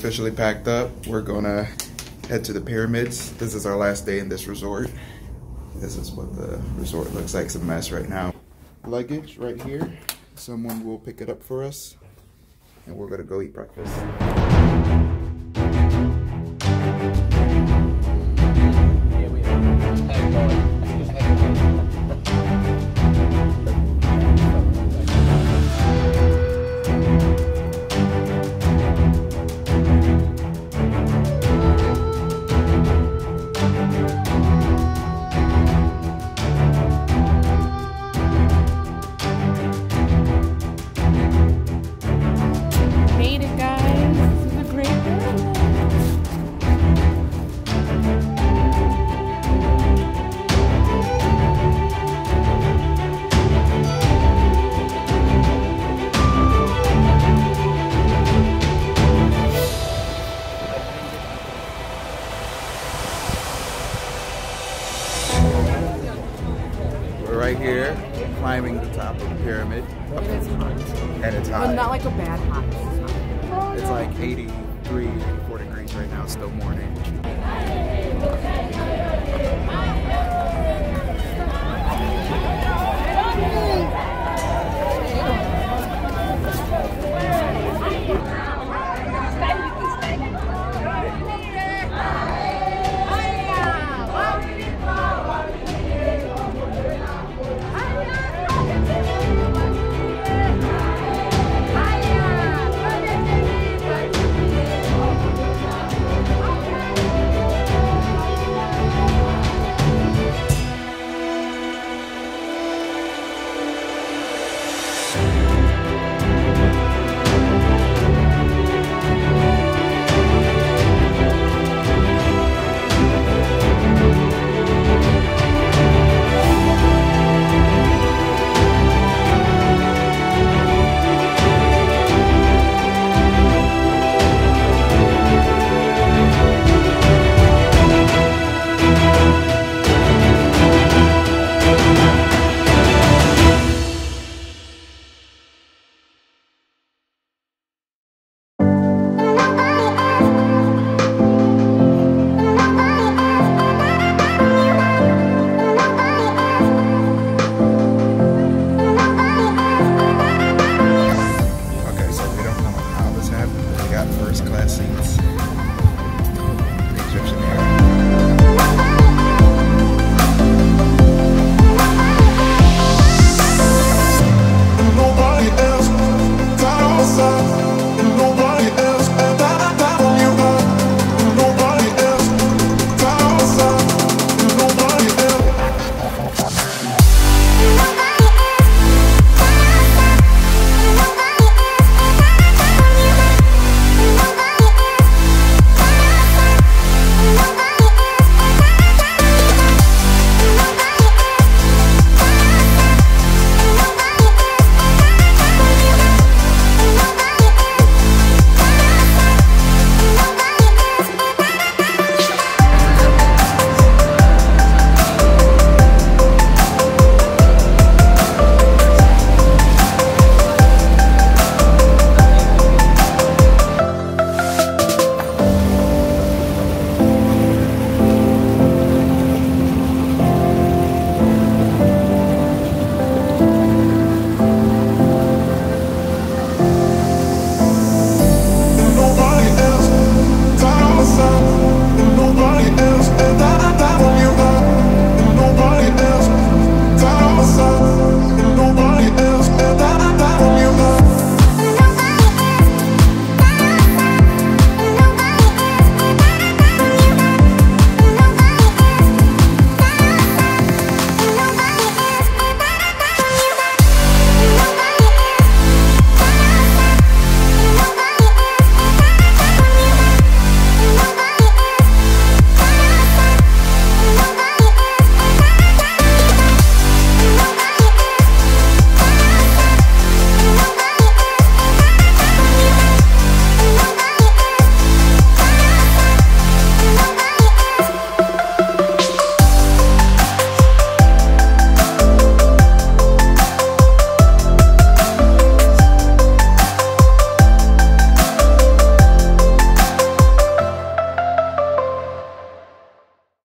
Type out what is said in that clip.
officially packed up. We're gonna head to the pyramids. This is our last day in this resort. This is what the resort looks like. It's a mess right now. Luggage right here. Someone will pick it up for us. And we're gonna go eat breakfast. Right here, climbing the top of the pyramid. And it's hot. And it's hot. But not like a bad hot. It's like 83, 84 degrees right now, still morning.